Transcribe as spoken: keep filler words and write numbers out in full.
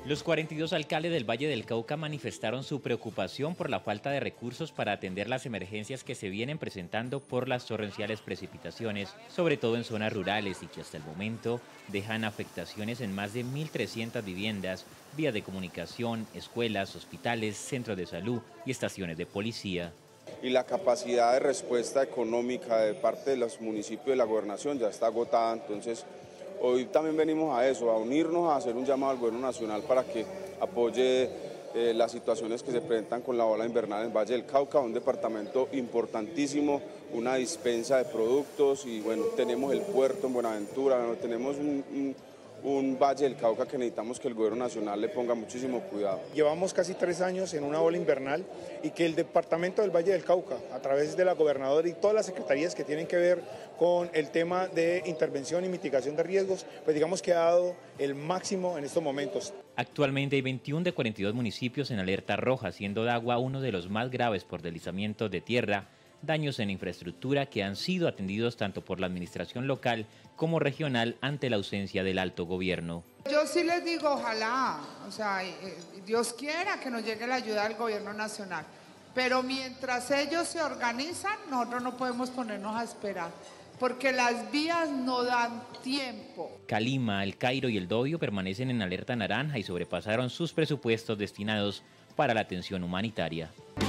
Los cuarenta y dos alcaldes del Valle del Cauca manifestaron su preocupación por la falta de recursos para atender las emergencias que se vienen presentando por las torrenciales precipitaciones, sobre todo en zonas rurales, y que hasta el momento dejan afectaciones en más de mil trescientas viviendas, vías de comunicación, escuelas, hospitales, centros de salud y estaciones de policía. Y la capacidad de respuesta económica de parte de los municipios de la gobernación ya está agotada, entonces hoy también venimos a eso, a unirnos, a hacer un llamado al gobierno nacional para que apoye eh, las situaciones que se presentan con la ola invernal en el Valle del Cauca, un departamento importantísimo, una dispensa de productos y bueno, tenemos el puerto en Buenaventura, ¿no? Tenemos un, un, un Valle del Cauca que necesitamos que el gobierno nacional le ponga muchísimo cuidado. Llevamos casi tres años en una ola invernal y que el departamento del Valle del Cauca, a través de la gobernadora y todas las secretarías que tienen que ver con el tema de intervención y mitigación de riesgos, pues digamos que ha dado el máximo en estos momentos. Actualmente hay veintiuno de cuarenta y dos municipios en alerta roja, siendo Dagua uno de los más graves por deslizamientos de tierra, daños en infraestructura que han sido atendidos tanto por la administración local como regional ante la ausencia del alto gobierno. Yo sí les digo, ojalá, o sea, Dios quiera que nos llegue la ayuda del gobierno nacional, pero mientras ellos se organizan, nosotros no podemos ponernos a esperar, porque las vías no dan tiempo. Calima, El Cairo y El Dobio permanecen en alerta naranja y sobrepasaron sus presupuestos destinados para la atención humanitaria.